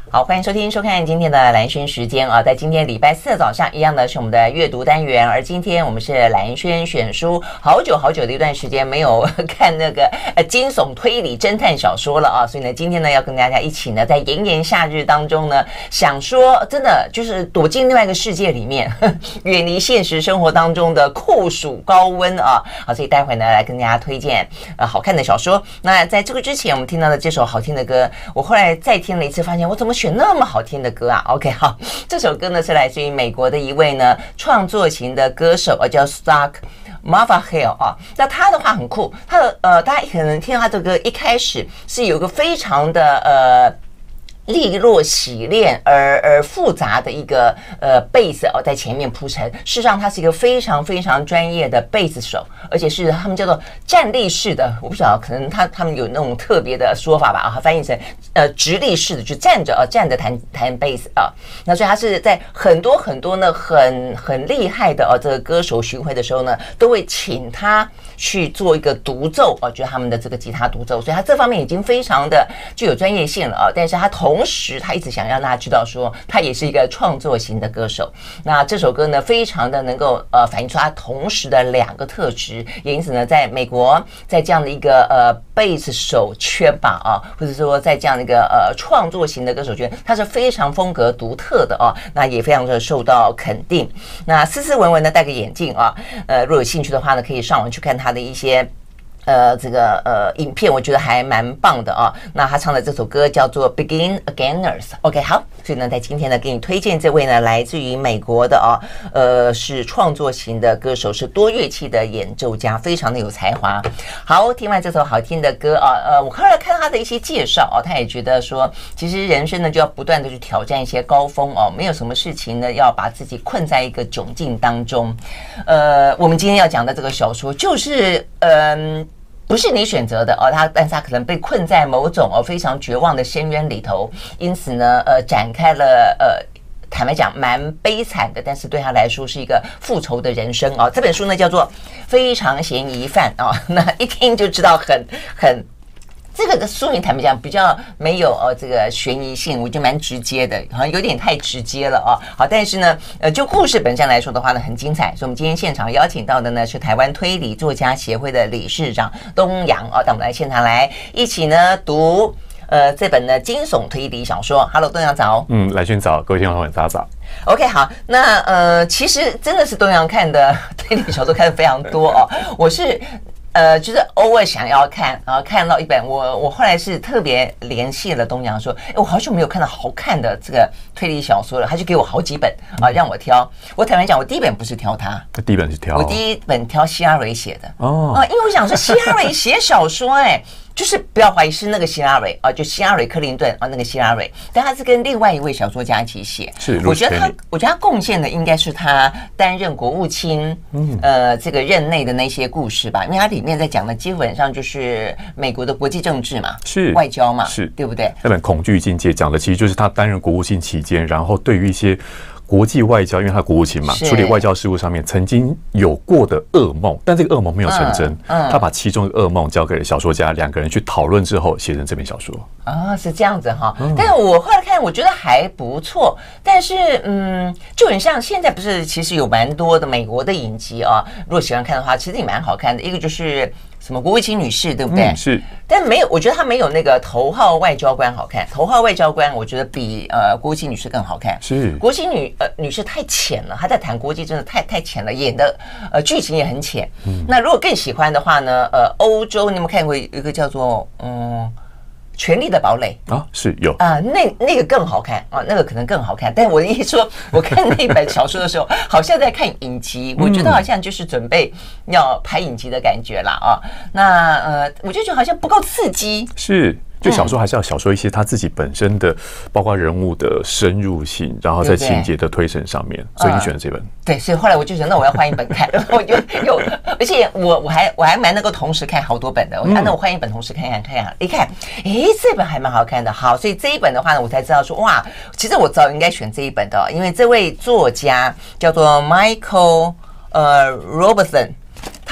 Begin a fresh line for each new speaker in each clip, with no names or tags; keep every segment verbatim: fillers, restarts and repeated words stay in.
好，欢迎收听收看今天的蓝轩时间啊，在今天礼拜四的早上，一样的是我们的阅读单元，而今天我们是蓝轩选书，好久好久的一段时间没有看那个呃惊悚推理侦探小说了啊，所以呢，今天呢要跟大家一起呢，在炎炎夏日当中呢，想说真的就是躲进另外一个世界里面，远离现实生活当中的酷暑高温啊，好，所以待会呢来跟大家推荐呃好看的小说。那在这个之前，我们听到的这首好听的歌，我后来再听了一次，发现我怎么选那么好听的歌啊 ？OK， 好，这首歌呢是来自于美国的一位呢创作型的歌手，叫 Stark Mavahill 啊。那他的话很酷，他的呃，大家可能听到他的歌一开始是有一个非常的呃。利落洗练而而复杂的一个呃贝斯哦，在前面铺陈。事实上，他是一个非常非常专业的贝斯手，而且是他们叫做站立式的。我不晓得，可能他他们有那种特别的说法吧啊，翻译成呃直立式的，就站着啊，站着弹弹贝斯啊。那所以他是在很多很多呢很很厉害的哦这个歌手巡回的时候呢，都会请他去做一个独奏啊，就是他们的这个吉他独奏。所以他这方面已经非常的具有专业性了啊。但是他同同时，他一直想让大家知道说，他也是一个创作型的歌手。那这首歌呢，非常的能够呃反映出他同时的两个特质，也因此呢，在美国，在这样的一个呃贝斯手圈吧啊，或者说在这样的一个呃创作型的歌手圈，他是非常风格独特的啊，那也非常的受到肯定。那斯斯文文的戴个眼镜啊，呃，如果有兴趣的话呢，可以上网去看他的一些。呃，这个呃影片我觉得还蛮棒的啊。那他唱的这首歌叫做 Begin Againers。OK， 好，所以呢，在今天呢，给你推荐这位呢，来自于美国的啊，呃，是创作型的歌手，是多乐器的演奏家，非常的有才华。好，听完这首好听的歌啊，呃，我后来看他的一些介绍啊，他也觉得说，其实人生呢就要不断的去挑战一些高峰哦，没有什么事情呢要把自己困在一个窘境当中。呃，我们今天要讲的这个小说就是嗯。呃不是你选择的哦，他但是他可能被困在某种哦非常绝望的深渊里头，因此呢，呃，展开了呃，坦白讲蛮悲惨的，但是对他来说是一个复仇的人生哦。这本书呢叫做《非常嫌疑犯》哦，那一听就知道很很。这个的书名坦白讲比较没有呃这个悬疑性，我觉得蛮直接的，好像有点太直接了哦。好，但是呢，呃，就故事本身来说的话呢，很精彩。所以我们今天现场邀请到的呢是台湾推理作家协会的理事长东阳哦，到我们来现场来一起呢读呃这本呢惊悚推理小说。Hello， 东阳早。
嗯，来轩早，各位听众朋友大家早。
OK， 好，那呃其实真的是东阳看的推理小说看的非常多哦，我是。呃，就是偶尔想要看，然后看到一本，我我后来是特别联系了东阳说，哎，我好久没有看到好看的这个推理小说了，他就给我好几本啊，让我挑。我坦白讲，我第一本不是挑他，
第一本是挑
我第一本挑希拉蕊写的
哦，
啊，因为我想说希拉蕊写小说，哎。就是不要怀疑是那个希拉蕊啊，就希拉蕊克林顿啊，那个希拉蕊，但他是跟另外一位小说家一起写。
是，
我觉得他，我觉得他贡献的应该是他担任国务卿，嗯，呃，这个任内的那些故事吧，因为他里面在讲的基本上就是美国的国际政治嘛，
是
外交嘛，
是
对不对？
那本《恐惧境界》讲的其实就是他担任国务卿期间，然后对于一些。国际外交，因为他国务卿嘛，处理外交事务上面曾经有过的噩梦，但这个噩梦没有成真。嗯嗯、他把其中的噩梦交给了小说家，两个人去讨论之后，写成这篇小说。
啊、哦，是这样子哈。嗯、但是我后来看，我觉得还不错。但是，嗯，就很像现在不是，其实有蛮多的美国的影集啊。如果喜欢看的话，其实也蛮好看的。一个就是什么国务卿女士，对不对？
嗯、是。
但没有，我觉得他没有那个头号外交官好看。头号外交官，我觉得比呃国务卿女士更好看。
是。
国务卿女呃女士太浅了，她在谈国际真的太太浅了，演的呃剧情也很浅。嗯。那如果更喜欢的话呢，呃，欧洲你有没有看过一个叫做嗯？权力的堡垒
啊，是有
啊、呃，那那个更好看啊，那个可能更好看。但我的意思说，我看那本小说的时候，好像在看影集，我觉得好像就是准备要拍影集的感觉啦啊。那呃，我就觉得好像不够刺激。
是。就小说还是要小说一些他自己本身的，包括人物的深入性，然后在情节的推陈上面，所以你选了这本。
对，所以后来我就想，那我要换一本看，然后我就有，而且我我还我还蛮能够同时看好多本的。我啊，那我换一本同时看看看看，一看，诶，这本还蛮好看的。好，所以这一本的话呢，我才知道说，哇，其实我早应该选这一本的，因为这位作家叫做 Michael 呃 Robertson。他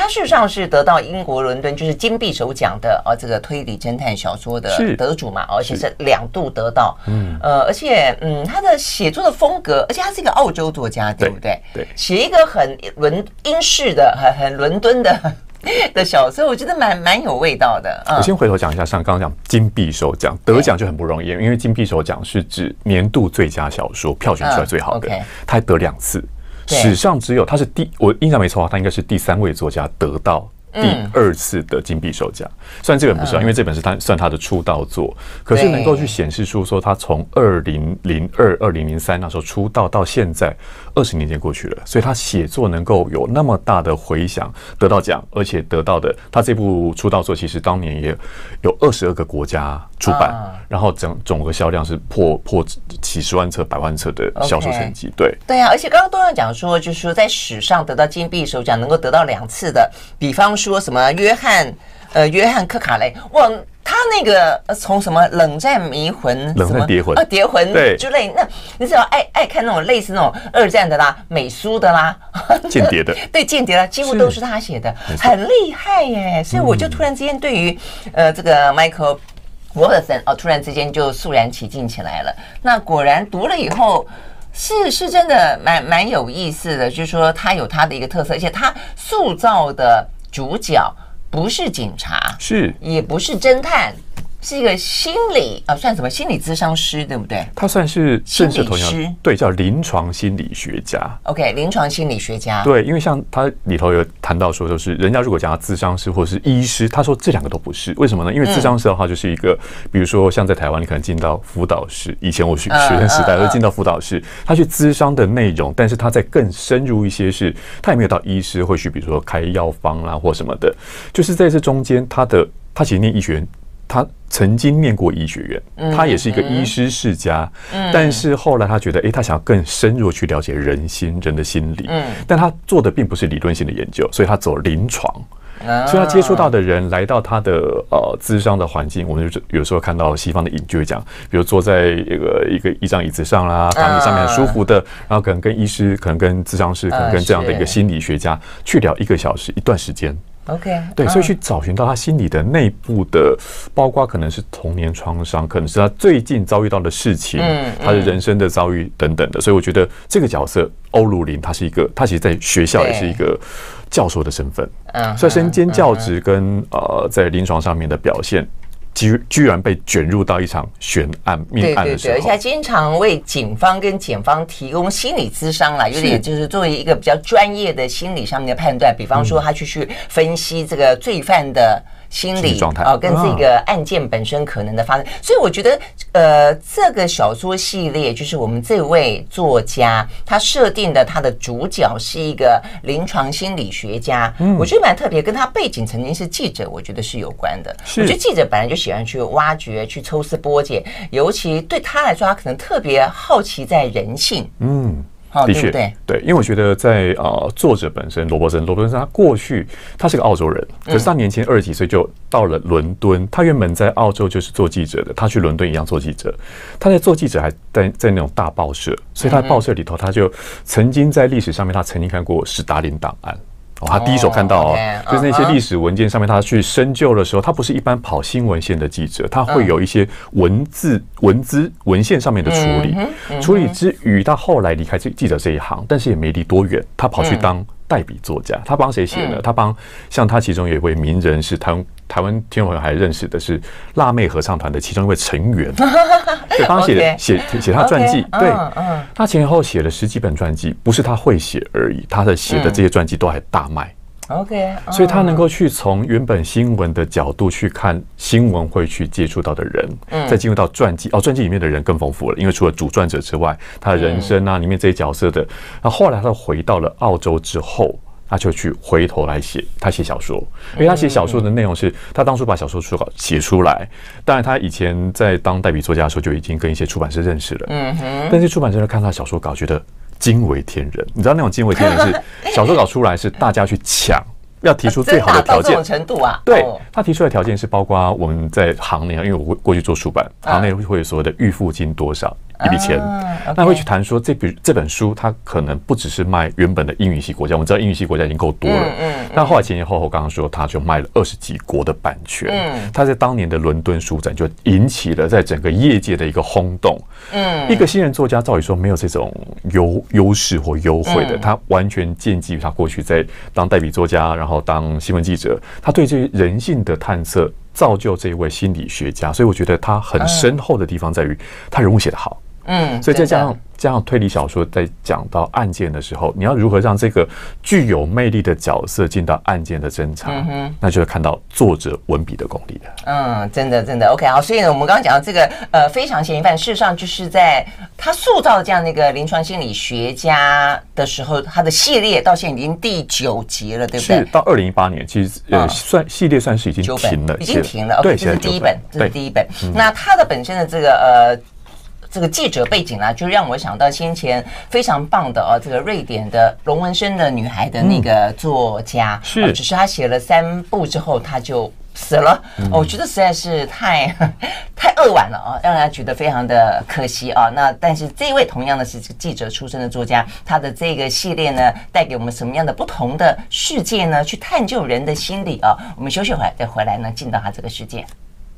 他事实上是得到英国伦敦就是金匕首奖的哦，这个推理侦探小说的得主嘛，而且是两度得到。嗯，呃，而且嗯，他的写作的风格，而且他是一个澳洲作家，对不对？
对，
写一个很伦英式的、很很伦敦的。的小说，我觉得蛮蛮有味道的。
嗯、我先回头讲一下，像刚刚讲金匕首奖得奖就很不容易，因为金匕首奖是指年度最佳小说票选出来最好的，嗯 okay、他还得两次，史上只有他是第，我印象没错的话，他应该是第三位作家得到第二次的金匕首奖。虽然这本不是、啊，因为这本是他算他的出道作，可是能够去显示出说他从二零零二、二零零三那时候出道到现在二十年间过去了，所以他写作能够有那么大的回响，得到奖，而且得到的他这部出道作其实当年也有二十二个国家出版，啊、然后整总个销量是破破几十万册、百万册的销售成绩。Okay、对
对啊，而且刚刚都要讲说，就是说在史上得到金匕首奖能够得到两次的，比方说什么约翰呃约翰科卡雷，哇。他那个从什么冷战迷魂、
冷战谍魂
啊、谍魂之类，那你只要爱爱看那种类似那种二战的啦、美苏的啦、
间谍的，
对间谍的，几乎都是他写的，很厉害耶！所以我就突然之间对于呃这个 Michael Walterson 哦，突然之间就肃然起敬起来了。那果然读了以后。是是真的蛮蛮有意思的，就是说他有他的一个特色，而且他塑造的主角不是警察，
是
也不是侦探，是一个心理啊，算什么心理咨商师，对不对？
他算是正式头衔，对，叫临床心理学家。
OK， 临床心理学家。
对，因为像他里头有谈到说，就是人家如果讲他咨商师或者是医师，他说这两个都不是，为什么呢？因为咨商师的话就是一个，嗯、比如说像在台湾，你可能进到辅导室，以前我学学生时代会进到辅导室，他去咨商的内容，但是他在更深入一些是，他也没有到医师会去，比如说开药方啦或什么的，就是在这中间，他的他其实念医学院。他曾经念过医学院，他也是一个医师世家，嗯、但是后来他觉得，哎、欸，他想要更深入去了解人心、人的心理，嗯、但他做的并不是理论性的研究，所以他走临床，啊、所以他接触到的人来到他的呃咨商的环境，我们就有时候看到西方的影就会讲，比如坐在一个一个一张椅子上啦，躺椅上面很舒服的，然后可能跟医师、可能跟咨商师、可能跟这样的一个心理学家去聊一个小时一段时间。
OK，
对，所以去找寻到他心里的内部的，包括可能是童年创伤，可能是他最近遭遇到的事情，嗯、他的人生的遭遇等等的。所以我觉得这个角色欧如林，他是一个，他其实在学校也是一个教授的身份，嗯，所以身兼教职跟呃在临床上面的表现。居居然被卷入到一场悬案命案的时候，
对对对，而且还经常为警方跟检方提供心理咨商啦，有点就是作为一个比较专业的心理上面的判断，比方说他去去分析这个罪犯的心理
状态
啊，跟这个案件本身可能的发生，所以我觉得呃，这个小说系列就是我们这位作家他设定的他的主角是一个临床心理学家，嗯、我觉得蛮特别，跟他背景曾经是记者，我觉得是有关的。我觉得记者本来就喜欢去挖掘、去抽丝剥茧，尤其对他来说，他可能特别好奇在人性。嗯。
的确，对，对，因为我觉得在呃作者本身罗伯森，罗伯森他过去他是个澳洲人，可是他年轻二十几岁就到了伦敦。他原本在澳洲就是做记者的，他去伦敦一样做记者。他在做记者还在在那种大报社，所以他在报社里头，他就曾经在历史上面，他曾经看过史达林档案。哦，他第一手看到哦， oh, okay, 就是那些历史文件上面，他去深究的时候，他不是一般跑新闻线的记者，他会有一些文字、文字、文献上面的处理。处理之余，他后来离开记者这一行，但是也没离多远，他跑去当代笔作家。他帮谁写呢？他帮像他其中有一位名人是台湾台湾听众朋友还认识的是辣妹合唱团的其中一位成员，对，帮他写写写他传记。对，他前后写了十几本传记，不是他会写而已，他的写的这些传记都还大卖。
OK，
所以他能够去从原本新闻的角度去看新闻会去接触到的人，嗯、再进入到传记。哦，传记里面的人更丰富了，因为除了主传者之外，他的人生啊，里面这些角色的。然后后来他回到了澳洲之后，他就去回头来写，他写小说。因为他写小说的内容是他当初把小说书稿写出来，当然他以前在当代笔作家的时候就已经跟一些出版社认识了。嗯哼，但是出版社看他的小说稿，觉得惊为天人，你知道那种惊为天人是小说稿出来是大家去抢，要提出最好的条件。
到这种程度啊？
对，他提出的条件是包括我们在行内，因为我过去做出版，行内会有所谓的预付金多少， 一笔钱。那会去谈说这本这本书，它可能不只是卖原本的英语系国家，我们知道英语系国家已经够多了，嗯嗯，但后来前前后后刚刚说，他就卖了二十几国的版权，嗯，他在当年的伦敦书展就引起了在整个业界的一个轰动，嗯，一个新人作家照理说没有这种优优势或优惠的，他完全建基于他过去在当代笔作家，然后当新闻记者，他对这些人性的探测造就这一位心理学家，所以我觉得他很深厚的地方在于他人物写得好。嗯，所以再加上加上推理小说，在讲到案件的时候，你要如何让这个具有魅力的角色进到案件的侦查，嗯、那就会看到作者文笔的功力了。
嗯，真的真的 OK 好，所以呢，我们刚刚讲到这个呃非常嫌疑犯，事实上就是在他塑造这样的一个临床心理学家的时候，他的系列到现在已经第九集了，对不对？
是到二零一八年，其实呃算系列算是已经停了，
已经停了。OK， 这是第一本，这是第一本。那他的本身的这个呃。这个记者背景啊，就让我想到先前非常棒的哦，这个瑞典的龙纹身的女孩的那个作家，是、嗯，只是她写了三部之后，她就死了。嗯哦、我觉得实在是太太扼腕了啊，让人家觉得非常的可惜啊。那但是这一位同样的是记者出身的作家，他的这个系列呢，带给我们什么样的不同的世界呢？去探究人的心理啊。我们休息会儿再回来呢，进到他这个世界。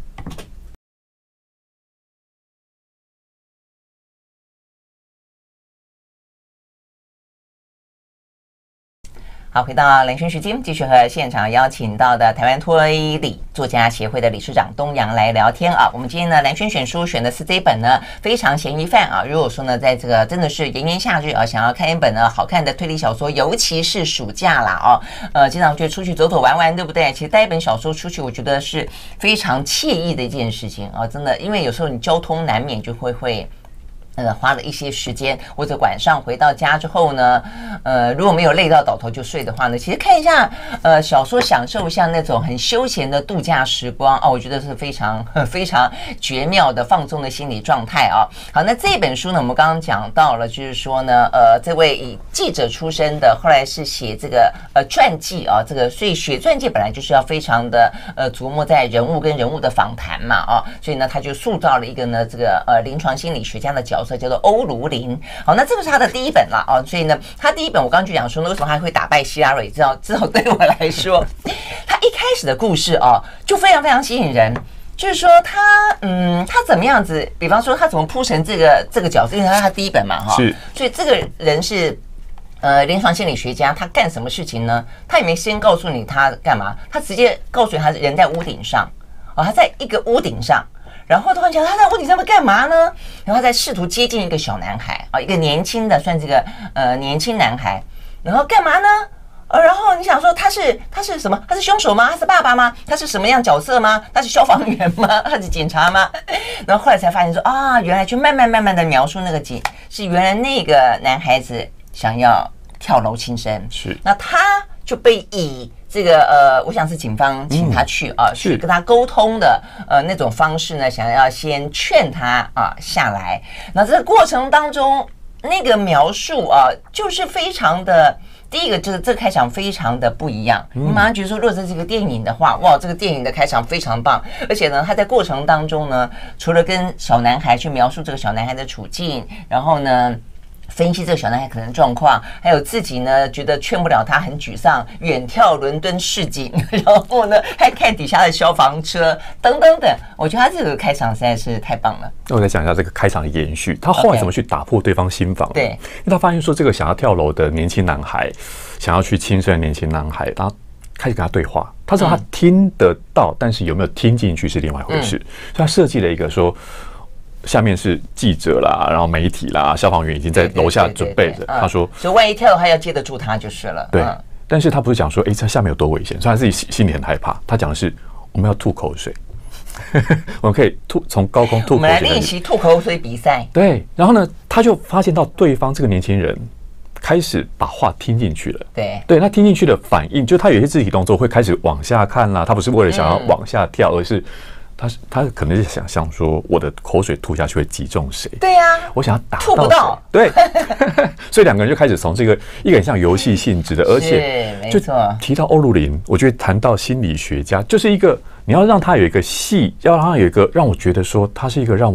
好，回到蓝轩时间，继续和现场邀请到的台湾推理作家协会的理事长东阳来聊天啊。我们今天呢，蓝轩选书选的是这一本呢，非常嫌疑犯啊。如果说呢，在这个真的是炎炎夏日啊，想要看一本呢好看的推理小说，尤其是暑假啦哦，呃，经常就出去走走玩玩，对不对？其实带一本小说出去，我觉得是非常惬意的一件事情啊，真的，因为有时候你交通难免就会会。呃，花了一些时间，或者晚上回到家之后呢，呃，如果没有累到倒头就睡的话呢，其实看一下呃小说，享受一下那种很休闲的度假时光哦，我觉得是非常非常绝妙的放松的心理状态啊。好，那这本书呢，我们刚刚讲到了，就是说呢，呃，这位以记者出身的，后来是写这个呃传记啊，这个所以写传记本来就是要非常的呃琢磨在人物跟人物的访谈嘛啊，所以呢，他就塑造了一个呢这个呃临床心理学家的角色。叫做欧卢林，好，那这个是他的第一本了哦，所以呢，他第一本我刚刚就讲说，为什么他会打败希拉蕊？至少至少对我来说，他一开始的故事哦，就非常非常吸引人，就是说他嗯，他怎么样子？比方说他怎么铺成这个这个角色？因为他是他第一本嘛哈，是，所以这个人是呃临床心理学家，他干什么事情呢？他也没先告诉你他干嘛，他直接告诉你他人在屋顶上哦，他在一个屋顶上。然后突然讲他在屋顶上面干嘛呢？然后在试图接近一个小男孩啊，一个年轻的算这个呃年轻男孩，然后干嘛呢？呃，然后你想说他是他是什么？他是凶手吗？他是爸爸吗？他是什么样角色吗？他是消防员吗？他是警察吗？然后后来才发现说啊，原来就慢慢慢慢的描述那个景是原来那个男孩子想要跳楼轻生，是那他就被以。这个呃，我想是警方请他去啊，去、嗯、跟他沟通的呃那种方式呢，想要先劝他啊下来。那这个过程当中，那个描述啊，就是非常的，第一个就是这个开场非常的不一样。嗯、你马上觉得说，如果这是一个电影的话，哇，这个电影的开场非常棒，而且呢，他在过程当中呢，除了跟小男孩去描述这个小男孩的处境，然后呢。分析这个小男孩可能状况，还有自己呢觉得劝不了他，很沮丧，远眺伦敦市景，然后呢还看底下的消防车等等等。我觉得他这个开场实在是太棒了。那
我再讲一下这个开场的延续，他后来怎么去打破对方心防？对，因为他发现说这个想要跳楼的年轻男孩，想要去轻生的年轻男孩，他开始跟他对话，他知道他听得到，嗯、但是有没有听进去是另外一回事。嗯、所以他设计了一个说。下面是记者啦，然后媒体啦，消防员已经在楼下准备着。他说：“
所以万一跳的话，要接得住他就是了。”
对，嗯、但是他不是讲说，哎，这下面有多危险，所以他自己心里很害怕。他讲的是，我们要吐口水，我们可以吐从高空吐口水。我
们来练习吐口水比赛。
对，然后呢，他就发现到对方这个年轻人开始把话听进去了。对，对，他听进去的反应，就是他有一些肢体动作会开始往下看啦，他不是为了想要往下跳，嗯、而是。他他可能是想象说，我的口水吐下去会击中谁？
对呀、啊，
我想要打到
吐不到。
对，所以两个人就开始从这个一个很像游戏性质的，而且就提到欧卢林，我觉得谈到心理学家，就是一个你要让他有一个戏，要让他有一个让我觉得说他是一个让我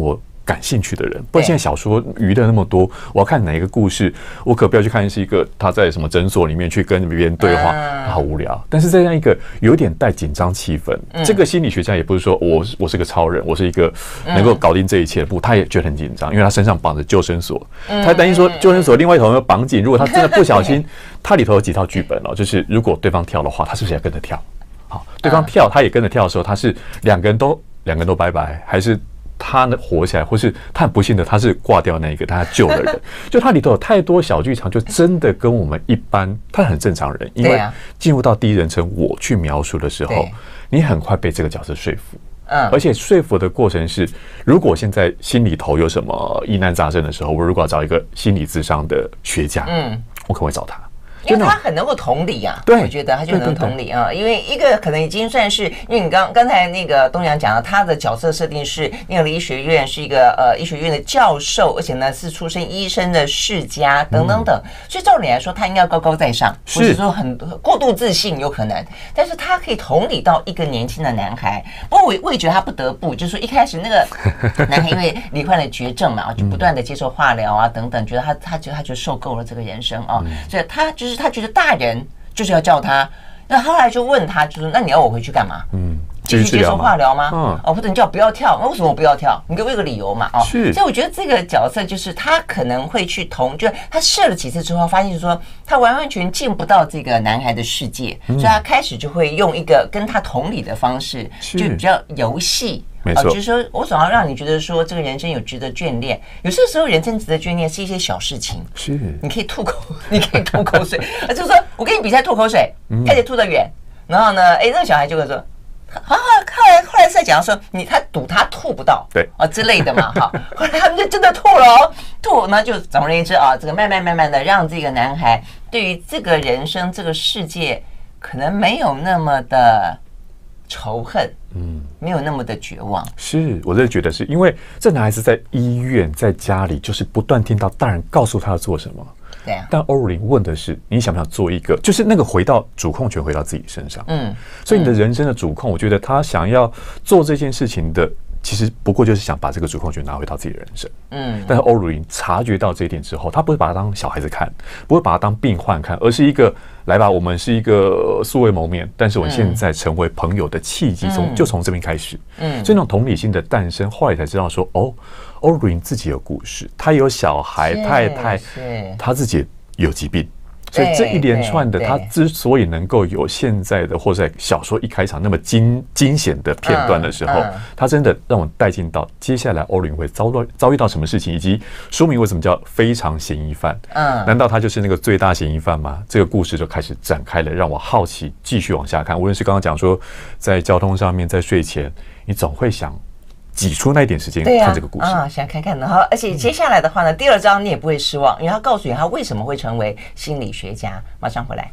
感兴趣的人。不然现在小说娱乐那么多，我要看哪一个故事，我可不要去看是一个他在什么诊所里面去跟别人对话，嗯、好无聊。但是这样一个有点带紧张气氛，嗯、这个心理学家也不是说我我是个超人，我是一个能够搞定这一切的，不，他也觉得很紧张，因为他身上绑着救生索，嗯、他担心说救生索另外一头有没有绑紧，如果他真的不小心，他里头有几套剧本哦，就是如果对方跳的话，他是不是也跟着跳？好，对方跳，他也跟着跳的时候，他是两个人都两个人都拜拜，还是他呢活起来，或是他很不幸的他是挂掉那一个，他救了人。就他里头有太多小剧场，就真的跟我们一般，他很正常人，因为进入到第一人称我去描述的时候，你很快被这个角色说服。嗯，而且说服的过程是，如果现在心里头有什么疑难杂症的时候，我如果要找一个心理咨商的学家，嗯，我可能会找他。
因为他很能够同理啊，我觉得他就能同理啊。因为一个可能已经算是，因为你刚刚才那个东阳讲了，他的角色设定是念了医学院，是一个呃医学院的教授，而且呢是出身医生的世家等等等，所以照理来说他应该要高高在上，或者说很过度自信有可能，但是他可以同理到一个年轻的男孩。不过我我也觉得他不得不，就是说一开始那个男孩因为罹患了绝症嘛，就不断的接受化疗啊等等，觉得他他觉得他就受够了这个人生啊，所以他就是。他觉得大人就是要叫他，那后来就问他，就是那你要我回去干嘛？嗯，继续接受化疗吗？嗯，哦，或者你叫我不要跳，那为什么我不要跳？你给我一个理由嘛？哦，是。所以我觉得这个角色就是他可能会去同，就他试了几次之后，发现说他完完全进不到这个男孩的世界，嗯、所以他开始就会用一个跟他同理的方式，就比较游戏。
没错，
就是说我总要让你觉得说这个人生有值得眷恋。有些时候人生值得眷恋是一些小事情，是你可以吐口，你可以吐口水，就是说我跟你比赛吐口水，看谁吐得远，然后呢，哎，那个小孩就会说，好好，后来后来再讲说你他赌他吐不到，对啊之类的嘛，哈，后来他们就真的吐了哦，吐，那就总而言之啊，这个慢慢慢慢的让这个男孩对于这个人生这个世界可能没有那么的仇恨，嗯，没有那么的绝望。
是，我真的觉得是因为这男孩子在医院，在家里，就是不断听到大人告诉他要做什么。对啊。但欧如琳问的是，你想不想做一个，就是那个回到主控权回到自己身上。嗯。所以你的人生的主控，我觉得他想要做这件事情的，其实不过就是想把这个主控权拿回到自己的人生。嗯。但是欧如琳察觉到这一点之后，他不会把他当小孩子看，不会把他当病患看，而是一个。来吧，我们是一个素未谋面，但是我现在成为朋友的契机，从、嗯、就从这边开始。嗯，所以那种同理心的诞生，后来才知道说，哦，欧如琳自己有故事，他有小孩、太太，他自己有疾病。所以这一连串的，他之所以能够有现在的，或者在小说一开场那么惊惊险的片段的时候，嗯嗯、他真的让我带进到接下来欧如琳会遭到遭遇到什么事情，以及书名为什么叫非常嫌疑犯？嗯，难道他就是那个最大嫌疑犯吗？这个故事就开始展开了，让我好奇，继续往下看。无论是刚刚讲说，在交通上面，在睡前，你总会想。挤出那一点时间看这个故事
啊，想看看。然后，而且接下来的话呢，第二章你也不会失望，因为他告诉你他为什么会成为心理学家。马上回来。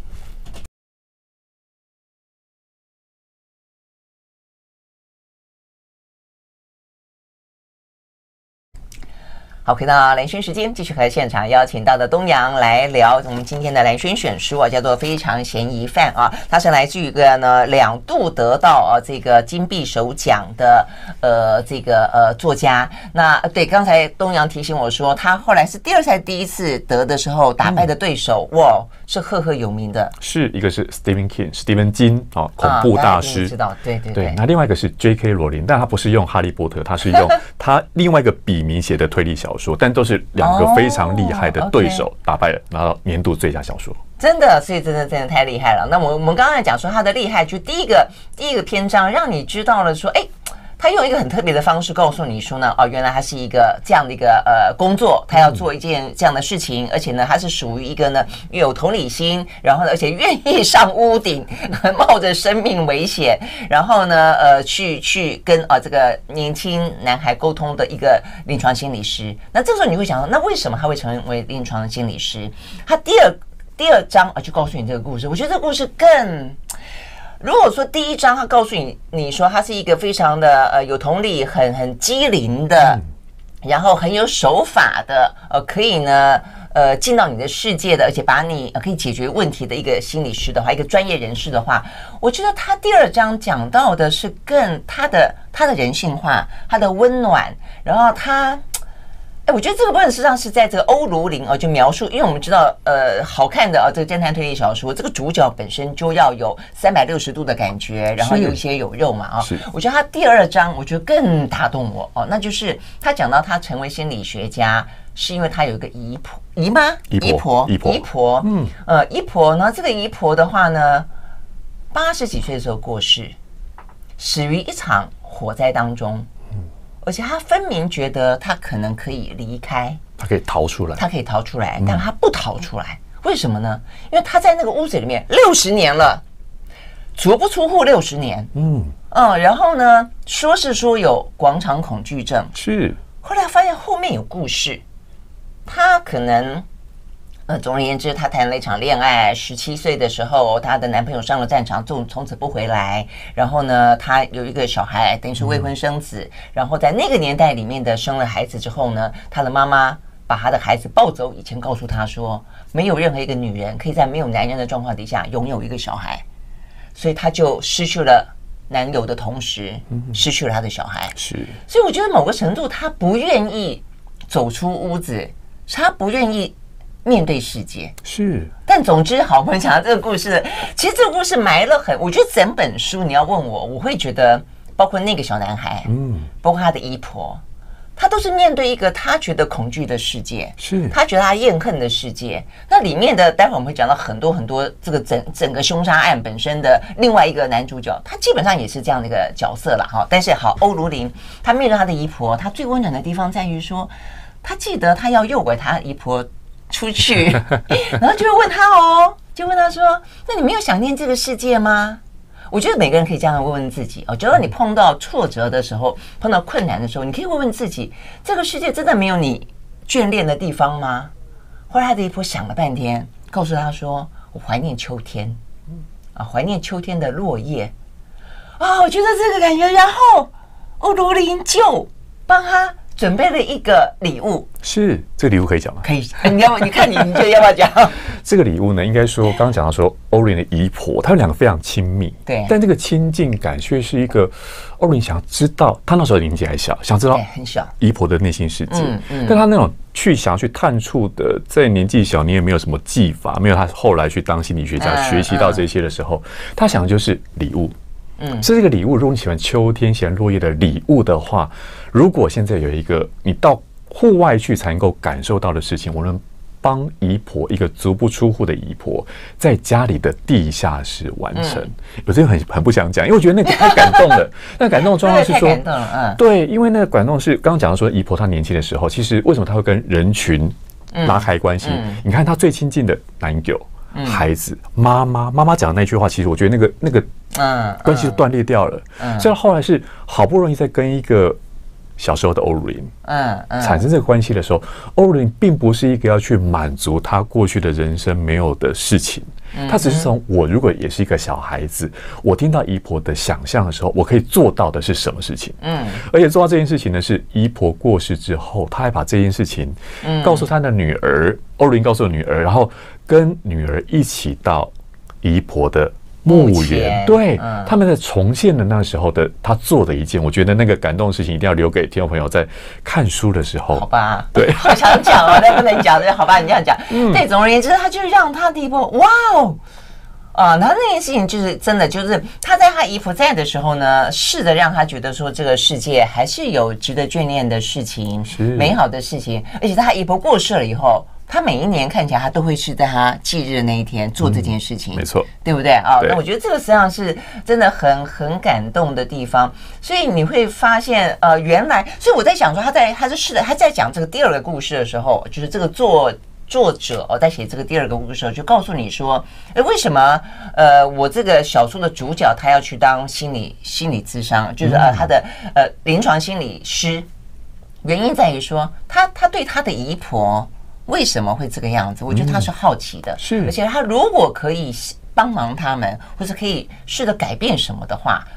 好，回到蓝轩时间，继续和现场邀请到的东阳来聊我们今天的蓝轩选书啊，叫做《非常嫌疑犯》啊，它是来自于一个呢两度得到啊这个金匕首奖的呃这个呃作家。那对，刚才东阳提醒我说，他后来是第二次、第一次得的时候打败的对手，嗯、哇，是赫赫有名的，
是一个是 Stephen King， 史蒂芬金啊，恐怖大师，
啊、知道，对对 对, 对。
那另外一个是 J K 罗琳，但他不是用哈利波特，他是用他另外一个笔名写的推理小说。但都是两个非常厉害的对手打败了，拿到年度最佳小说。
真的，所以真的真的太厉害了。那我我们刚才讲说他的厉害，就第一个第一个篇章让你知道了说，哎。他用一个很特别的方式告诉你说呢，哦，原来他是一个这样的一个呃工作，他要做一件这样的事情，而且呢，他是属于一个呢有同理心，然后呢，而且愿意上屋顶，冒着生命危险，然后呢，呃，去去跟啊、呃、这个年轻男孩沟通的一个临床心理师。那这时候你会想说，那为什么他会成为临床心理师？他第二第二章啊就告诉你这个故事，我觉得这个故事更。如果说第一章他告诉你，你说他是一个非常的呃有同理、很很机灵的，然后很有手法的，呃，可以呢呃进到你的世界的，而且把你、呃、可以解决问题的一个心理师的话，一个专业人士的话，我觉得他第二章讲到的是更他的他的人性化，他的温暖，然后他。哎，我觉得这个部分实际上是在这个欧卢林哦，就描述，因为我们知道，呃，好看的啊，这个侦探推理小说，这个主角本身就要有三百六十度的感觉，然后有一些有肉嘛啊。我觉得他第二章，我觉得更打动我哦，那就是他讲到他成为心理学家，是因为他有一个姨婆姨妈
姨婆
姨婆姨婆，嗯呃姨婆呢，这个姨婆的话呢，八十几岁的时候过世，死于一场火灾当中。而且他分明觉得他可能可以离开，
他可以逃出来，
他可以逃出来，但他不逃出来，为什么呢？因为他在那个屋子里面六十年了，足不出户六十年，嗯嗯，然后呢，说是说有广场恐惧症，
是，
后来发现后面有故事，他可能。呃，总而言之，她谈了一场恋爱。十七岁的时候，她的男朋友上了战场，从从此不回来。然后呢，她有一个小孩，等于是未婚生子。嗯、然后在那个年代里面的生了孩子之后呢，她的妈妈把她的孩子抱走，以前告诉她说，没有任何一个女人可以在没有男人的状况底下拥有一个小孩，所以她就失去了男友的同时，失去了她的小孩。
是，
所以我觉得某个程度，她不愿意走出屋子，她不愿意。面对世界
是，
但总之好，我们讲到这个故事，其实这个故事埋了很，我觉得整本书你要问我，我会觉得，包括那个小男孩，嗯，包括他的姨婆，他都是面对一个他觉得恐惧的世界，
是
他觉得他厌恨的世界。那里面的，待会我们会讲到很多很多这个整整个凶杀案本身的另外一个男主角，他基本上也是这样的一个角色了哈。但是好，欧卢林他面对他的姨婆，他最温暖的地方在于说，他记得他要诱拐他姨婆出去，然后就会问他哦，就问他说：“那你没有想念这个世界吗？”我觉得每个人可以这样问问自己哦。只要你碰到挫折的时候，碰到困难的时候，你可以问问自己：这个世界真的没有你眷恋的地方吗？后来他的姨婆想了半天，告诉他说：“我怀念秋天，啊，怀念秋天的落叶。”啊，我觉得这个感觉。然后欧卢林就帮他准备了一个礼物，
是这个礼物可以讲吗？
可以，你要你看你你觉得要不要讲？
这个礼物呢，应该说刚刚讲到说欧琳的姨婆，他们两个非常亲密，
对，
但这个亲近感却是一个欧琳想知道，他那时候年纪还小，想知道
很小
姨婆的内心世界，
嗯嗯，
但他那种去想要去探触的，在年纪小，你也没有什么技法，没有他后来去当心理学家、嗯、学习到这些的时候，嗯、他想的就是礼物。嗯，是这个礼物。如果你喜欢秋天、喜欢落叶的礼物的话，如果现在有一个你到户外去才能够感受到的事情，我能帮姨婆，一个足不出户的姨婆，在家里的地下室完成。嗯、有这个很很不想讲，因为我觉得那个太感动了。那感动的状况是说，
嗯、
对，因为那个感动是刚刚讲到说，姨婆她年轻的时候，其实为什么她会跟人群拉开关系？嗯嗯、你看她最亲近的男友。孩子、妈妈，妈妈讲的那句话，其实我觉得那个那个嗯关系就断裂掉了。嗯，所以后来是好不容易在跟一个小时候的欧卢琳嗯产生这个关系的时候，欧卢琳并不是一个要去满足他过去的人生没有的事情，他只是从我如果也是一个小孩子，我听到姨婆的想象的时候，我可以做到的是什么事情？嗯，而且做到这件事情呢，是姨婆过世之后，他还把这件事情告诉他的女儿，欧卢琳告诉女儿，然后跟女儿一起到姨婆的墓园，对、嗯、他们在重现的那时候的他做的一件，我觉得那个感动的事情一定要留给听众朋友在看书的时候。
好吧，
对，
好想讲哦，但不能讲的，好吧，你这样讲。嗯、对，总而言之，他就让他的姨婆，哇哦，啊，他那件事情就是真的，就是他在他姨婆在的时候呢，试着让他觉得说这个世界还是有值得眷恋的事情，美好的事情，而且在他姨婆过世了以后。他每一年看起来，他都会是在他忌日的那一天做这件事情，
嗯、没错，
对不对啊？那我觉得这个实际上是真的很很感动的地方。所以你会发现，呃，原来，所以我在想说，他在他是是的，他在讲这个第二个故事的时候，就是这个作作者哦，在写这个第二个故事的时候，就告诉你说，哎，为什么呃，我这个小说的主角他要去当心理心理咨商，就是呃他的呃临床心理师，原因在于说，他他对他的姨婆。为什么会这个样子？我觉得他是好奇的，
是，
而且他如果可以帮忙他们，或者可以试着改变什么的话，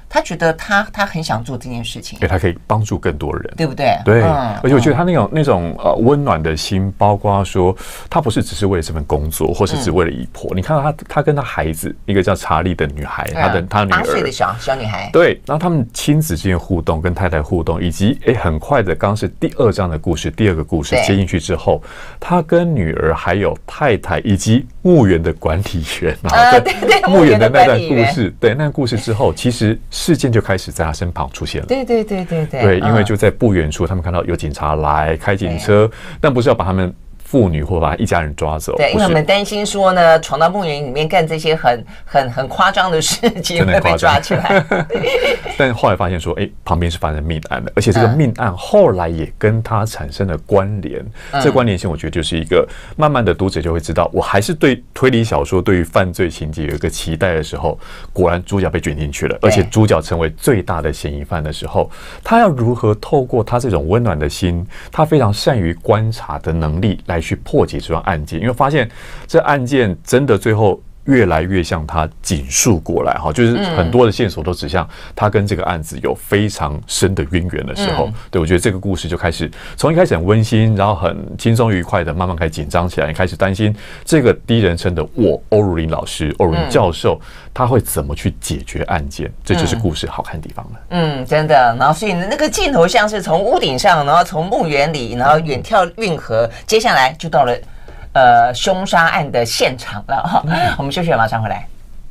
他觉得他他很想做这件事情，
对，他可以帮助更多人，
对不对？
对，嗯、而且我觉得他那种、嗯、那种呃温暖的心，包括说他不是只是为了这份工作，或是只为了姨婆。嗯、你看到他，他跟他孩子，一个叫查理的女孩，他的他女儿
八岁的小小女孩，
对，然后他们亲子之间互动，跟太太互动，以及哎，很快的，刚刚是第二章的故事，第二个故事接进去之后，他跟女儿还有太太以及墓园的管理员，然后在墓园的那段故事，对那段故事之后，其实事件就开始在他身旁出现了。
对对对对对，
对，因为就在不远处，他们看到有警察来开警车，但不是要把他们妇女或把一家人抓走。
对，因为我们担心说呢，闯到墓园里面干这些很很很夸张的事情会被抓起来。
但后来发现说，哎、欸，旁边是发生命案的，而且这个命案后来也跟他产生了关联。嗯、这关联性，我觉得就是一个慢慢的读者就会知道，我还是对推理小说对于犯罪情节有一个期待的时候，果然主角被卷进去了，而且主角成为最大的嫌疑犯的时候，他要如何透过他这种温暖的心，他非常善于观察的能力来去破解这桩案件，因为发现这案件真的最后越来越像他紧述过来哈，就是很多的线索都指向他跟这个案子有非常深的渊源的时候，嗯、对我觉得这个故事就开始从一开始很温馨，然后很轻松愉快的，慢慢开始紧张起来，开始担心这个第一人称的我欧如林老师、欧如林教授，他会怎么去解决案件，这就是故事好看的地方了。
嗯，真的。然后所以那个镜头像是从屋顶上，然后从墓园里，然后远眺运河，接下来就到了。呃，凶杀案的现场了哈，嗯、我们休息了，马上回来。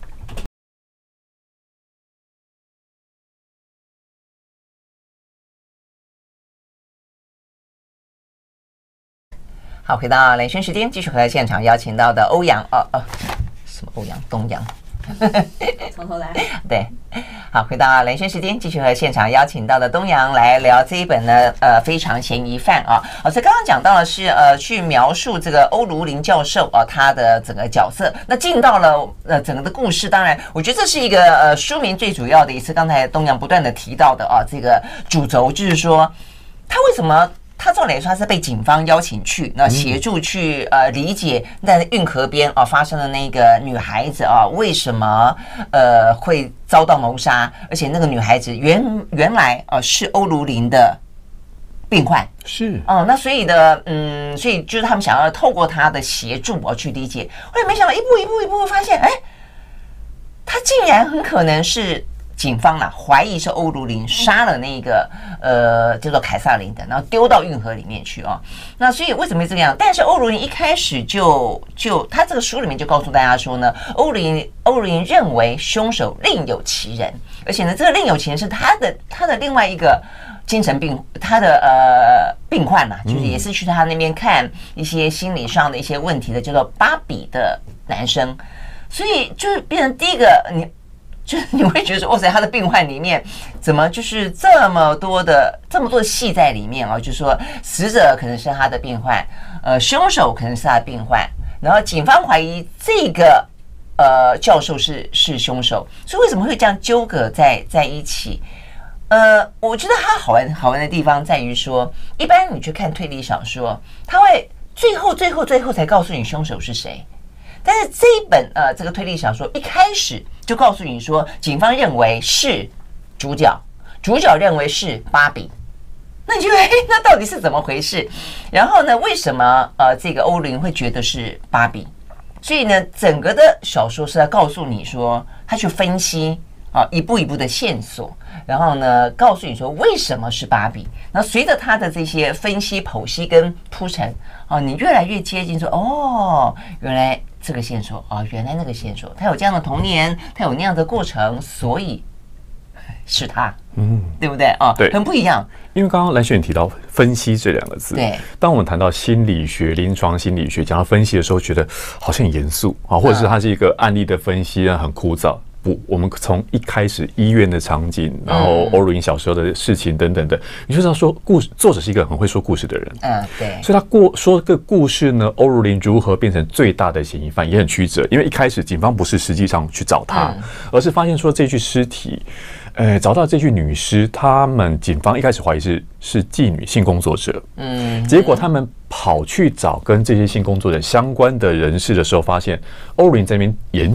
好，回到雷轩时间，继续回到现场，邀请到的欧阳，哦哦，什么欧阳？东阳。
从头来，
对，好，回到雷轩时间，继续和现场邀请到的东阳来聊这一本呢，呃，非常嫌疑犯啊。好，所以刚刚讲到的是呃，去描述这个欧如林教授啊，他的整个角色。那进到了呃整个的故事，当然，我觉得这是一个呃书名最主要的一次，刚才东阳不断的提到的啊，这个主轴就是说，他为什么？他照理说他是被警方邀请去，那协助去呃理解在运河边啊发生的那个女孩子啊为什么呃会遭到谋杀，而且那个女孩子原原来啊是欧如林的病患，
是
哦，那所以的嗯，所以就是他们想要透过他的协助啊去理解，后来没想到一步一步一步发现，哎，他竟然很可能是。警方啊，怀疑是欧如林杀了那个呃叫做凯撒琳的，然后丢到运河里面去哦。那所以为什么会这样？但是欧如林一开始就就他这个书里面就告诉大家说呢，欧如林欧如林认为凶手另有其人，而且呢，这个另有其人是他的他的另外一个精神病，他的呃病患呐、啊，就是也是去他那边看一些心理上的一些问题的，叫做芭比的男生，所以就是变成第一个你。就是你会觉得说，哇塞，他的病患里面怎么就是这么多的这么多的戏在里面啊？就是说，死者可能是他的病患，呃，凶手可能是他的病患，然后警方怀疑这个呃教授是是凶手，所以为什么会这样纠葛在在一起？呃，我觉得它好玩好玩的地方在于说，一般你去看推理小说，他会最后最后最后才告诉你凶手是谁。但是这一本呃这个推理小说一开始就告诉你说，警方认为是主角，主角认为是芭比，那你就哎，那到底是怎么回事？然后呢，为什么呃这个欧林会觉得是芭比？所以呢，整个的小说是在告诉你说，他去分析啊一步一步的线索，然后呢告诉你说为什么是芭比。然后随着他的这些分析、剖析跟铺陈，哦，你越来越接近说，哦，原来。这个线索啊、哦，原来那个线索，他有这样的童年，他有那样的过程，所以是他，嗯，对不对啊？
对，
很不一样。
因为刚刚蓝轩提到分析这两个字，
对，
当我们谈到心理学、临床心理学，讲到分析的时候，觉得好像很严肃啊，或者是它是一个案例的分析啊，很枯燥。不，我们从一开始医院的场景，然后欧如林小时候的事情等等的，你就知道说故事作者是一个很会说故事的人，
嗯，对，
所以他过说个故事呢，欧如林如何变成最大的嫌疑犯也很曲折，因为一开始警方不是实际上去找他，嗯、而是发现说这具尸体，呃，找到这具女尸，他们警方一开始怀疑是是妓女性工作者，嗯，结果他们跑去找跟这些性工作者相关的人士的时候，发现欧如林在那边演讲。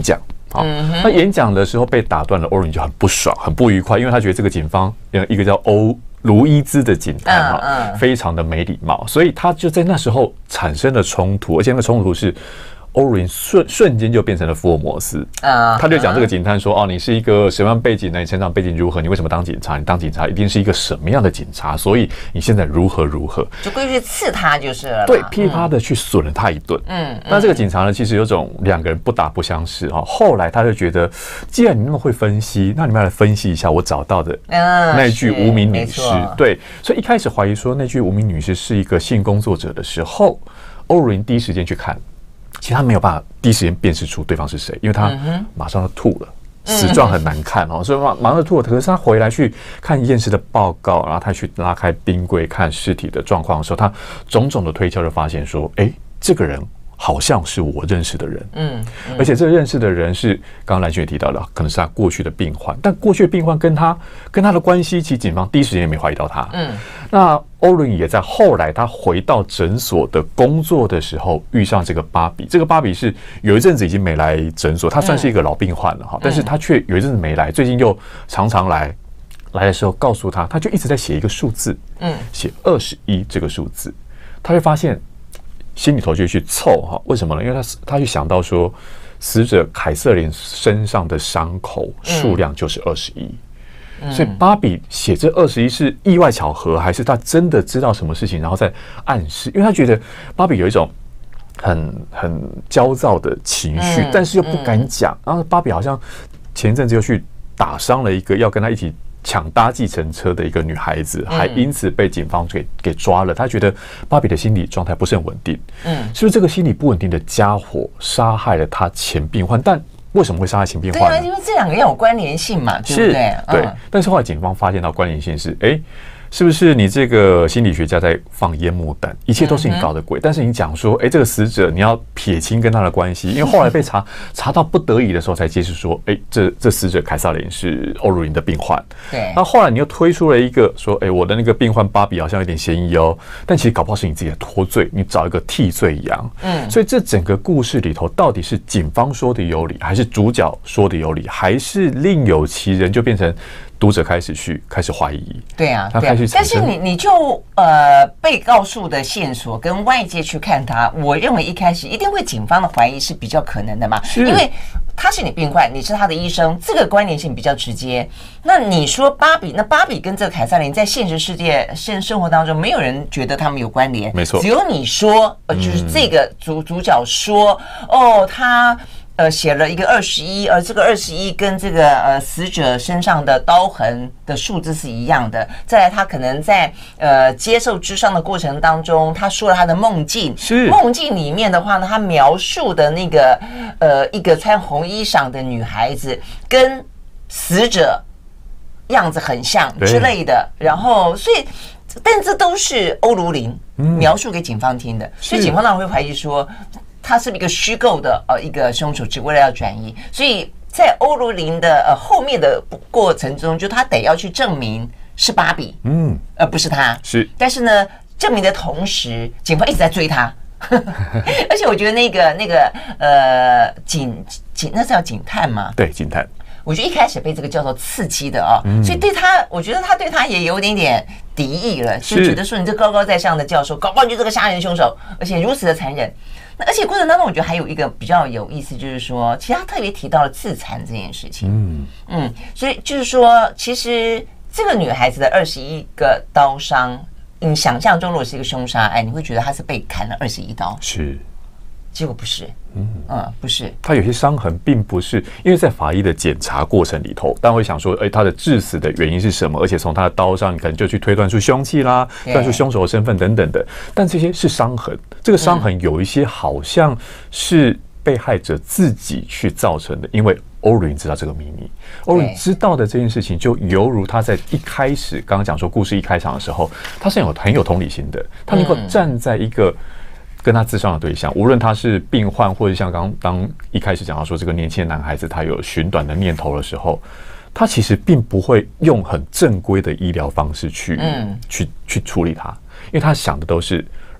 好，他演讲的时候被打断了，欧伦就很不爽，很不愉快，因为他觉得这个警方，一个叫欧卢伊兹的警探啊，嗯嗯、非常的没礼貌，所以他就在那时候产生了冲突，而且那个冲突是。欧伦瞬瞬间就变成了福尔摩斯啊！他就讲这个警探说：“哦，你是一个什么样背景呢？你成长背景如何？你为什么当警察？你当警察一定是一个什么样的警察？所以你现在如何如何？”
就过去刺他就是了。
对，噼里啪啦的去损了他一顿。嗯，那这个警察呢，其实有种两个人不打不相识哈。后来他就觉得，既然你那么会分析，那你们要来分析一下我找到的那句无名女尸。对，所以一开始怀疑说那句无名女尸是一个性工作者的时候，欧伦第一时间去看。其实他没有办法第一时间辨识出对方是谁，因为他马上就吐了，死状很难看哦，所以马马上就吐了。可是他回来去看验尸的报告，然后他去拉开冰柜看尸体的状况的时候，他种种的推敲就发现说，哎，这个人好像是我认识的人，嗯，而且这个认识的人是刚刚蓝轩也提到了，可能是他过去的病患，但过去的病患跟他跟他的关系，其实警方第一时间也没怀疑到他，嗯，那欧伦也在后来他回到诊所的工作的时候遇上这个芭比，这个芭比是有一阵子已经没来诊所，他算是一个老病患了哈，但是他却有一阵子没来，最近又常常来，来的时候告诉他，他就一直在写一个数字，嗯，写二十一这个数字，他就发现。心里头就去凑哈，为什么呢？因为他他去想到说，死者凯瑟琳身上的伤口数量就是二十一，所以芭比写这二十一是意外巧合，还是他真的知道什么事情，然后再暗示？因为他觉得芭比有一种很很焦躁的情绪，但是又不敢讲。然后芭比好像前一阵子又去打伤了一个要跟他一起。抢搭计程车的一个女孩子，还因此被警方给给抓了。他觉得芭比的心理状态不是很稳定，嗯，是不是这个心理不稳定的家伙杀害了他前病患？但为什么会杀害前病患呢？
对啊，因为这两个要有关联性嘛，对不对？
对。但是后来警方发现到关联性是，哎。是不是你这个心理学家在放烟幕弹？一切都是你搞的鬼。但是你讲说，哎，这个死者你要撇清跟他的关系，因为后来被查查到不得已的时候，才揭示说，哎，这这死者凯瑟琳是欧鲁林的病患。
对。
那后来你又推出了一个说，哎，我的那个病患芭比好像有点嫌疑哦，但其实搞不好是你自己的脱罪，你找一个替罪羊。嗯。所以这整个故事里头，到底是警方说的有理，还是主角说的有理，还是另有其人，就变成。读者开始去开始怀疑，
对啊，他开始，但是你你就呃被告诉的线索跟外界去看他，我认为一开始一定会警方的怀疑是比较可能的嘛，因为他是你病患，你是他的医生，这个关联性比较直接。那你说芭比，那芭比跟这个凯瑟琳在现实世界现生活当中，没有人觉得他们有关联，
没错，
只有你说，呃，就是这个主主角说，哦，他。呃，写了一个二十一，而这个二十一跟这个呃死者身上的刀痕的数字是一样的。再来，他可能在呃接受咨商的过程当中，他说了他的梦境，
是
梦境里面的话呢，他描述的那个呃一个穿红衣裳的女孩子跟死者样子很像之类的，然后所以。但这都是欧卢林描述给警方听的，所以警方当然会怀疑说。他是一个虚构的呃一个凶手，只为了要转移，所以在欧卢林的呃后面的过程中，就他得要去证明是芭比，嗯，而不是他，
是。
但是呢，证明的同时，警方一直在追他，而且我觉得那个那个呃警警那是叫警探吗？
对，警探。
我觉得一开始被这个教授刺激的啊、哦，嗯、所以对他，我觉得他对他也有点点敌意了，就觉得说你这高高在上的教授，搞不好你就这个杀人凶手，而且如此的残忍。那而且过程当中，我觉得还有一个比较有意思，就是说，其实他特别提到了自残这件事情。嗯嗯，所以就是说，其实这个女孩子的二十一个刀伤，你想象中如果是一个凶杀案，你会觉得她是被砍了二十一刀，
是。
结果不是，嗯嗯，不是。
他有些伤痕并不是因为在法医的检查过程里头，当然会想说，哎，他的致死的原因是什么？而且从他的刀上，你可能就去推断出凶器啦，推断出凶手的身份等等的。但这些是伤痕，这个伤痕有一些好像是被害者自己去造成的，因为欧伦知道这个秘密，欧伦知道的这件事情，就犹如他在一开始刚刚讲说故事一开场的时候，他是有很有同理心的，他能够站在一个。跟他咨商的对象，无论他是病患，或者像刚当一开始讲到说这个年轻的男孩子他有寻短的念头的时候，他其实并不会用很正规的医疗方式去、嗯、去去处理他，因为他想的都是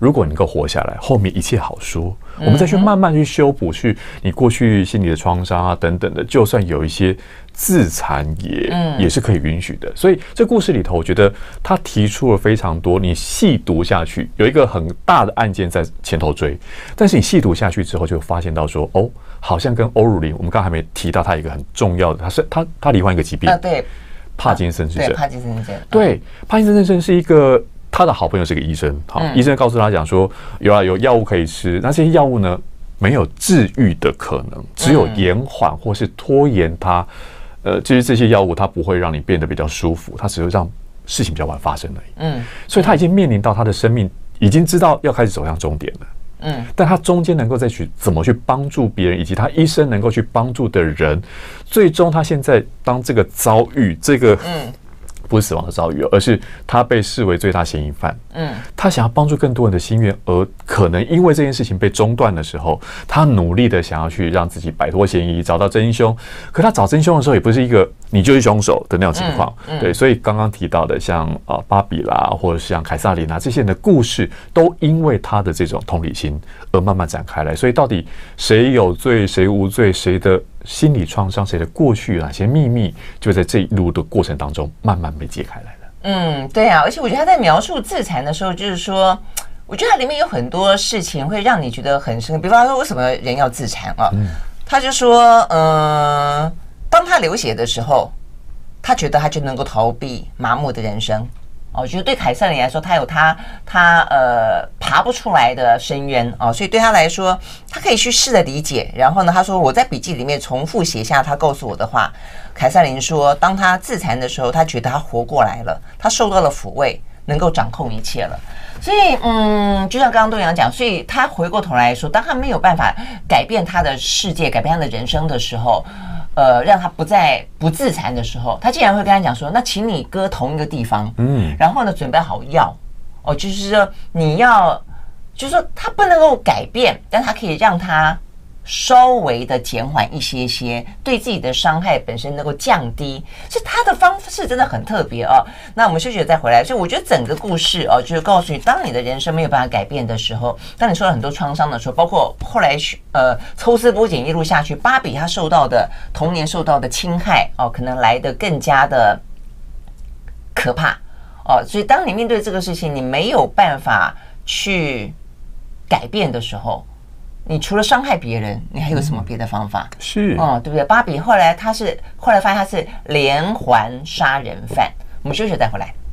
如果你能够活下来，后面一切好说。我们再去慢慢去修补，去你过去心理的创伤啊等等的，就算有一些自残也、嗯、也是可以允许的。所以这故事里头，我觉得他提出了非常多，你细读下去，有一个很大的案件在前头追，但是你细读下去之后，就发现到说，哦，好像跟欧鲁林，我们刚才还没提到他一个很重要的，他是他他罹患一个疾病，
啊，对，
帕金森氏症，
对，帕金森氏症，
对，帕金森氏症是一个。他的好朋友是个医生，好，嗯、医生告诉他讲说，有啊，有药物可以吃，那这些药物呢，没有治愈的可能，只有延缓或是拖延它。呃，其实这些药物它不会让你变得比较舒服，它只会让事情比较晚发生而已。嗯，所以他已经面临到他的生命，已经知道要开始走向终点了。嗯，但他中间能够再去怎么去帮助别人，以及他一生能够去帮助的人，最终他现在当这个遭遇这个，嗯。不是死亡的遭遇，而是他被视为最大嫌疑犯。嗯，他想要帮助更多人的心愿，而可能因为这件事情被中断的时候，他努力的想要去让自己摆脱嫌疑，找到真凶。可他找真凶的时候，也不是一个你就是凶手的那种情况。嗯嗯、对，所以刚刚提到的像呃芭比啦，或者像凯撒琳啊这些人的故事，都因为他的这种同理心而慢慢展开来。所以到底谁有罪，谁无罪，谁的心理创伤，谁的过去哪些秘密，就在这一路的过程当中慢慢被揭开来了。嗯，
对啊，而且我觉得他在描述自残的时候，就是说，我觉得它里面有很多事情会让你觉得很深，比方说为什么人要自残啊？嗯、他就说，嗯、呃，当他流血的时候，他觉得他就能够逃避麻木的人生。哦，我觉得对凯瑟琳来说，他有他他呃爬不出来的深渊哦，所以对他来说，他可以去试着理解。然后呢，他说我在笔记里面重复写下他告诉我的话。凯瑟琳说，当他自残的时候，他觉得他活过来了，他受到了抚慰，能够掌控一切了。所以，嗯，就像刚刚东阳讲，所以他回过头来说，当他没有办法改变他的世界、改变他的人生的时候。呃，让他不再不自残的时候，他竟然会跟他讲说：“那请你搁同一个地方，嗯，然后呢，准备好药哦，就是说你要，就是说他不能够改变，但他可以让他稍微的减缓一些些，对自己的伤害本身能够降低。所以他的方式真的很特别哦。那我们休息了再回来，所以我觉得整个故事哦，就是告诉你，当你的人生没有办法改变的时候，当你受了很多创伤的时候，包括后来呃抽丝剥茧一路下去，芭比她受到的童年受到的侵害哦，可能来得更加的可怕哦。所以当你面对这个事情，你没有办法去改变的时候。你除了伤害别人，你还有什么别的方法？
嗯、是
哦，对不对？芭比后来他是后来发现他是连环杀人犯。我们休息再回来。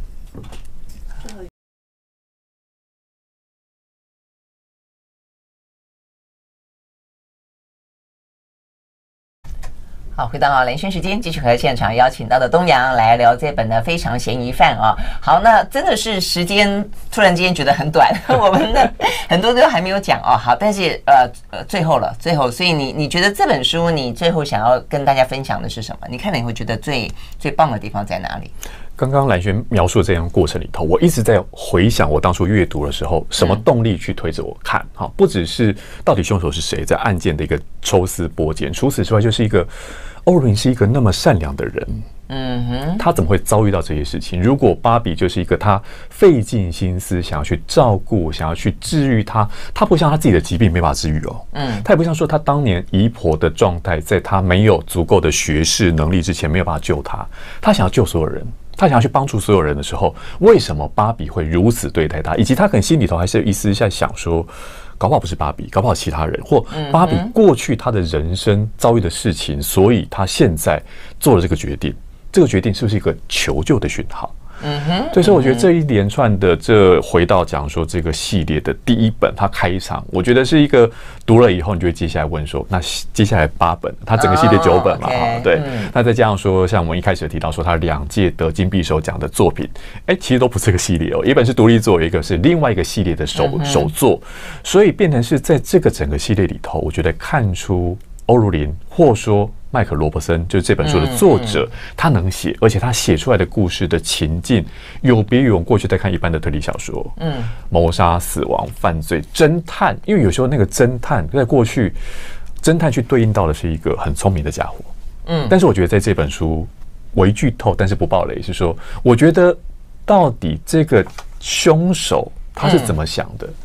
好，回到蓝轩时间，继续和现场邀请到的东阳来聊这本的非常嫌疑犯啊。好，那真的是时间突然间觉得很短，我们的很多都还没有讲哦。好，但是呃呃，最后了，最后，所以你你觉得这本书你最后想要跟大家分享的是什么？你看了你会觉得最最棒的地方在哪里？
刚刚蓝轩描述的这样过程里头，我一直在回想我当初阅读的时候，什么动力去推着我看？哈，不只是到底凶手是谁，在案件的一个抽丝剥茧，除此之外，就是一个欧鲁林是一个那么善良的人，嗯哼，他怎么会遭遇到这些事情？如果芭比就是一个他费尽心思想要去照顾、想要去治愈他，他不像他自己的疾病没法治愈哦，嗯，他也不像说他当年姨婆的状态，在他没有足够的学识能力之前没有办法救他，他想要救所有人。他想要去帮助所有人的时候，为什么芭比会如此对待他？以及他可能心里头还是有一丝在想说，搞不好不是芭比，搞不好其他人，或芭比过去他的人生遭遇的事情，所以他现在做了这个决定。这个决定是不是一个求救的讯号？嗯哼，所以说我觉得这一连串的这回到讲说这个系列的第一本，它开场，我觉得是一个读了以后，你就会接下来问说，那接下来八本，它整个系列九本嘛，哈、oh, okay, ，对，嗯、那再加上说，像我们一开始提到说，它两届得金匕首奖的作品，哎、欸，其实都不是这个系列哦，一本是独立作，一个是另外一个系列的首、嗯、首作，所以变成是在这个整个系列里头，我觉得看出欧鲁林，或说麦克罗伯森，就是这本书的作者，嗯嗯、他能写，而且他写出来的故事的情境，有别于我们过去在看一般的推理小说，嗯，谋杀、死亡、犯罪、侦探，因为有时候那个侦探在过去，侦探去对应到的是一个很聪明的家伙，嗯，但是我觉得在这本书，微剧透，但是不爆雷，是说，我觉得到底这个凶手他是怎么想的？嗯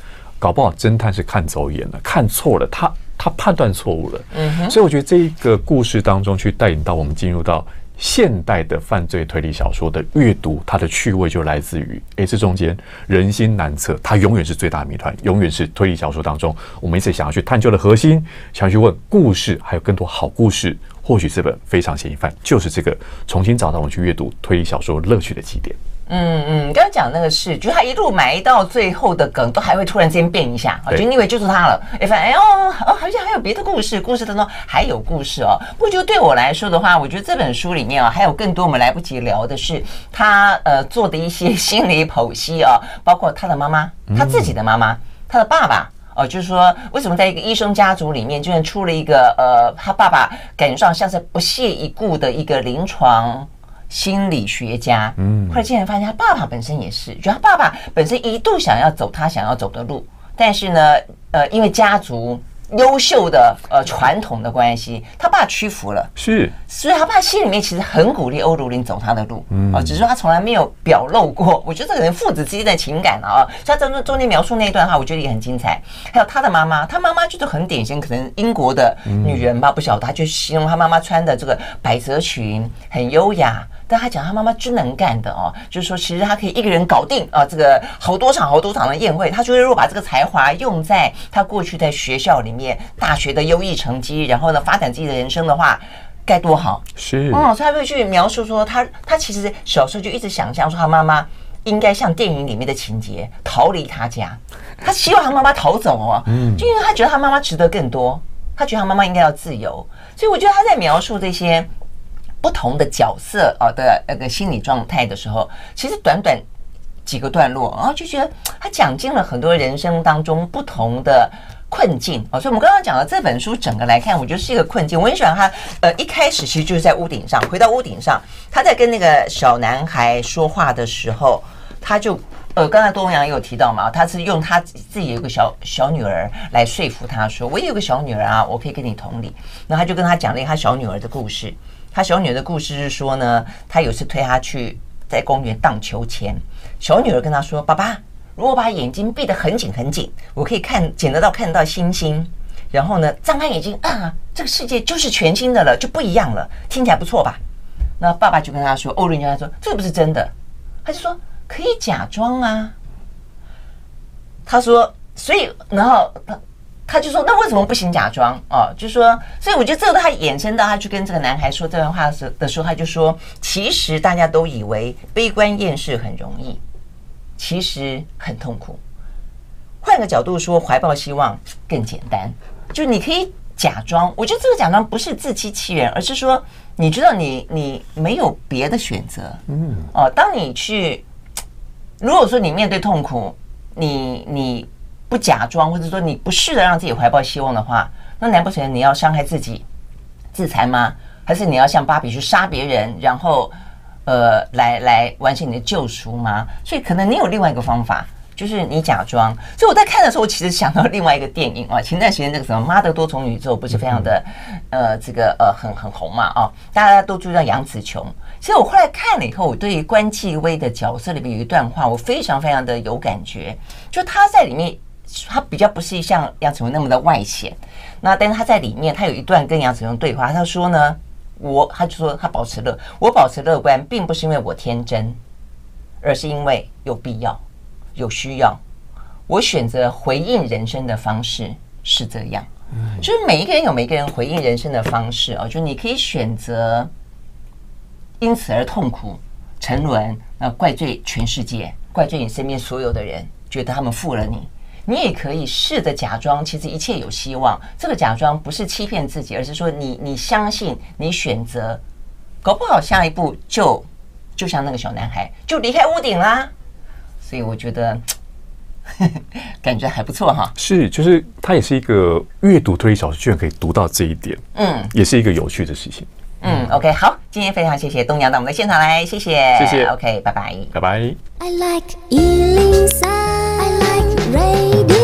搞不好侦探是看走眼了，看错了，他他判断错误了。嗯哼，所以我觉得这一个故事当中去带领到我们进入到现代的犯罪推理小说的阅读，它的趣味就来自于，哎，这中间人心难测，它永远是最大的谜团，永远是推理小说当中我们一直想要去探究的核心，想要去问故事，还有更多好故事。或许这本非常嫌疑犯就是这个重新找到我们去阅读推理小说乐趣的起点。
嗯嗯，刚刚讲那个是，就是他一路埋到最后的梗，都还会突然之间变一下，就你以为就是他了，哎，发现哎哦哦，好像还有别的故事，故事当中还有故事哦。不过就对我来说的话，我觉得这本书里面啊，还有更多我们来不及聊的是他呃做的一些心理剖析啊，包括他的妈妈，他自己的妈妈，他的爸爸。哦，就是说，为什么在一个医生家族里面，居然出了一个呃，他爸爸感觉上像是不屑一顾的一个临床心理学家，嗯，后来竟然发现他爸爸本身也是，就他爸爸本身一度想要走他想要走的路，但是呢，呃，因为家族优秀的呃传统的关系，他爸屈服了，
是，
所以他爸心里面其实很鼓励欧如林走他的路，嗯，哦，只是说他从来没有表露过。我觉得这可能父子之间的情感啊，所以他中中间描述那一段话，我觉得也很精彩。还有他的妈妈，他妈妈就是很典型，可能英国的女人吧，不晓得，他就形容他妈妈穿的这个百褶裙很优雅。但他讲他妈妈真能干的哦，就是说其实他可以一个人搞定啊，这个好多场好多场的宴会。他觉得如果把这个才华用在他过去在学校里面大学的优异成绩，然后呢发展自己的人生的话，该多好。
是，
嗯，所以他会去描述说他他其实小时候就一直想象说他妈妈应该像电影里面的情节逃离他家，他希望他妈妈逃走哦，嗯，就因为他觉得他妈妈值得更多，他觉得他妈妈应该要自由。所以我觉得他在描述这些不同的角色啊的那个心理状态的时候，其实短短几个段落，然后就觉得他讲尽了很多人生当中不同的困境啊。所以我们刚刚讲的这本书整个来看，我觉得是一个困境。我很喜欢他，呃，一开始其实就是在屋顶上，回到屋顶上，他在跟那个小男孩说话的时候，他就。呃，刚才多阳也有提到嘛，他是用他自己有一个小小女儿来说服他说，我也有个小女儿啊，我可以跟你同理。那他就跟他讲了一个他小女儿的故事。他小女儿的故事是说呢，他有次推他去在公园荡秋千，小女儿跟他说，爸爸，如果把眼睛闭得很紧很紧，我可以看捡得到看得到星星，然后呢张开眼睛啊，这个世界就是全新的了，就不一样了，听起来不错吧？那爸爸就跟他说，欧伦就跟他说，这个不是真的。他就说可以假装啊。他说，所以然后他他就说，那为什么不行假装哦？就说，所以我觉得这个他衍生到他去跟这个男孩说这段话的时候，他就说，其实大家都以为悲观厌世很容易，其实很痛苦。换个角度说，怀抱希望更简单，就你可以假装。我觉得这个假装不是自欺欺人，而是说你知道你你没有别的选择。嗯，哦，当你去，如果说你面对痛苦，你你不假装，或者说你不试着让自己怀抱希望的话，那难不成你要伤害自己、自残吗？还是你要像芭比去杀别人，然后呃来来完成你的救赎吗？所以可能你有另外一个方法。就是你假装，所以我在看的时候，我其实想到另外一个电影啊，前段时间那个什么《妈的多重宇宙》不是非常的，呃，这个呃很很红嘛啊，大家都注意到杨紫琼。其实我后来看了以后，我对于关继威的角色里面有一段话，我非常非常的有感觉，就他在里面，他比较不是像杨紫琼那么的外显，那但是他在里面，他有一段跟杨紫琼对话，他说呢，我他就说他保持乐，我保持乐观，并不是因为我天真，而是因为有必要。有需要，我选择回应人生的方式是这样，嗯，就是每一个人有每一个人回应人生的方式啊，就你可以选择因此而痛苦、沉沦，那怪罪全世界，怪罪你身边所有的人，觉得他们负了你。你也可以试着假装，其实一切有希望。这个假装不是欺骗自己，而是说你你相信，你选择，搞不好下一步就就像那个小男孩，就离开屋顶啦。所以我觉得呵呵感觉还不错哈。是，
就是它也是一个阅读推理小说，居然可以读到这一点，嗯，也是一个有趣的事情。
嗯 ，OK， 好，今天非常谢谢东阳到我们的现场来，谢谢，
谢谢
，OK， 拜拜，
拜拜。
I like one oh three I like radio。